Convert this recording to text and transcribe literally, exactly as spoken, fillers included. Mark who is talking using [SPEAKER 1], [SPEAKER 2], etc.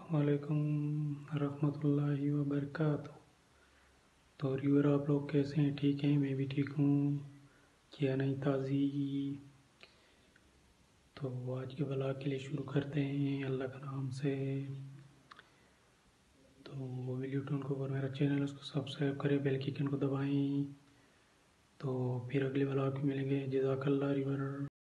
[SPEAKER 1] अस्सलामुअलैकुम रहमतुल्लाहि व बरकातुहू। तो रिव्यूअर, आप लोग कैसे हैं? ठीक हैं? मैं भी ठीक हूँ। क्या नई ताज़ी? तो आज के ब्लॉग के लिए शुरू करते हैं अल्लाह के नाम से। तो वीडियो टून को ऊपर मेरा चैनल उसको सब्सक्राइब करें, बेल के आइकन को दबाएं। तो फिर अगले ब्लॉग में मिलेंगे। जज़ाकल्लाह रिव्यूअर।